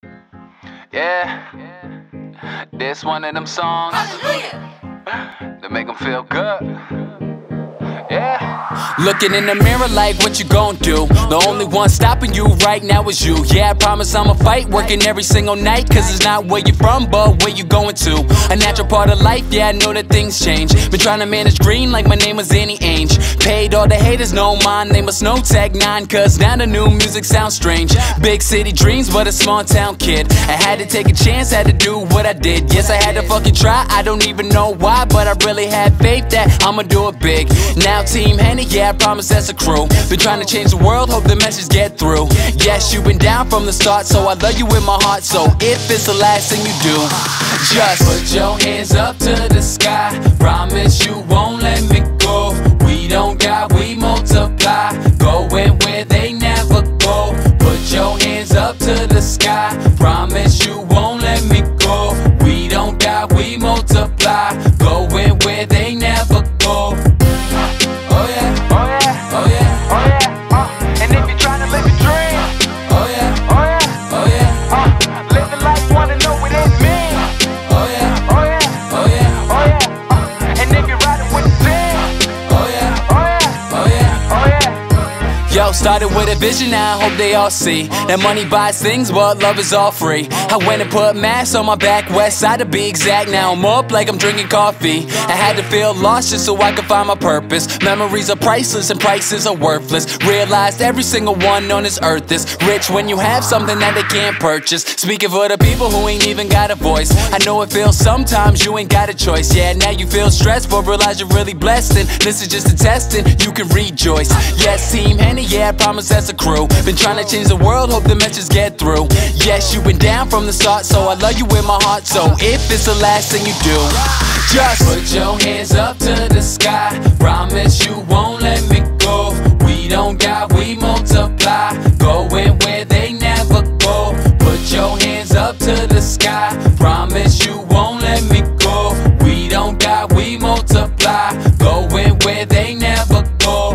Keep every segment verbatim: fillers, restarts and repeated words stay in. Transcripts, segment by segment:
Yeah, this one of them songs that make them feel good. Yeah. Looking in the mirror like, what you gon' do? The only one stopping you right now is you. Yeah, I promise I'ma fight, working every single night, cause it's not where you from, but where you going to. A natural part of life, yeah, I know that things change. Been trying to manage green like my name was Annie Ainge. Paid all the haters, no mind, they must know Tag nine, cause now the new music sounds strange. Big city dreams, but a small town kid. I had to take a chance, had to do what I did. Yes, I had to fucking try, I don't even know why, but I really had faith that I'ma do it big. Now Team Henny, yeah, I promise that's a crew. Been trying to change the world, hope the message get through. Yes, you've been down from the start, so I love you in my heart. So if it's the last thing you do, just put your hands up to the sky. Promise you won't let me go. We don't got, we multiply. Going where they never go. Put your hands up to the sky. Promise you won't let me go. We don't got, we multiply. Going where they never go. Oh yeah, Oh yeah, oh yeah, oh yeah, uh, and if you're trying to live a dream, oh yeah, oh yeah, oh yeah, uh, live the life, wanna know what it means. oh yeah, Oh yeah, oh yeah, oh yeah, uh, and if you're riding with the team, oh yeah, oh yeah, oh yeah. oh yeah. Yo, started with a vision, now I hope they all see that money buys things, but love is all free. I went and put mass on my back, west side to be exact. Now I'm up like I'm drinking coffee. I had to feel lost just so I could find my purpose. Memories are priceless and prices are worthless. Realized every single one on this earth is rich when you have something that they can't purchase. Speaking for the people who ain't even got a voice, I know it feels sometimes you ain't got a choice. Yeah, now you feel stressed, but realize you're really blessed, and this is just a testing, you can rejoice. Yes, Team Henny, yeah, I promise that's a crew. Been trying to change the world, hope the message get through. Yes, you've been down from the start, so I love you in my heart. So if it's the last thing you do, just put your hands up to the sky. Promise you won't let me go. We don't got, we multiply. Going where they never go. Put your hands up to the sky. Promise you won't let me go. We don't got, we multiply. Going where they never go.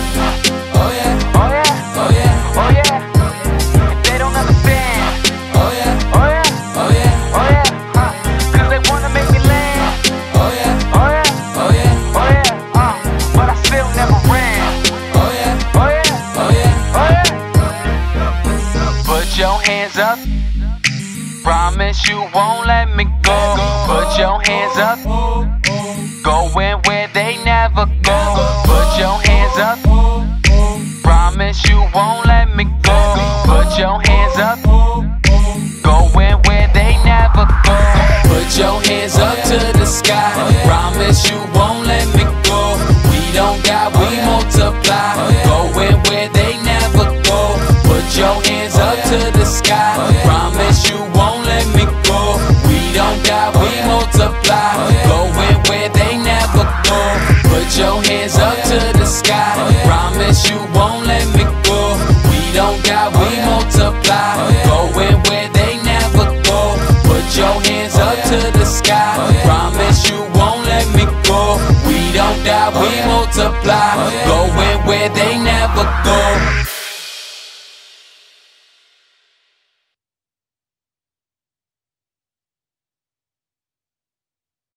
Oh yeah, Oh yeah, oh yeah, oh yeah, they don't understand. oh yeah, Oh yeah, oh yeah, oh yeah, uh, cause they wanna make me land. oh yeah, Oh yeah, oh yeah, oh yeah, uh, but I still never ran. oh yeah, Oh yeah, oh yeah. oh yeah. Put your hands up. Promise you won't let me go. Put your hands up. Going where they never go. Put your hands up. Promise you won't let me go. Put your hands up. Going where they never go. Put your hands up to the sky. Promise you won't let me go. We don't got, we multiply. Going where they never go. Put your hands up to the sky. Promise you won't let me go. We don't got, we multiply. Going where they never go. Put your hands up to the sky. Promise you won't let me go. We don't got, we multiply. Going where they never go. Put your hands up to the sky. Promise you won't let me go. We don't got, we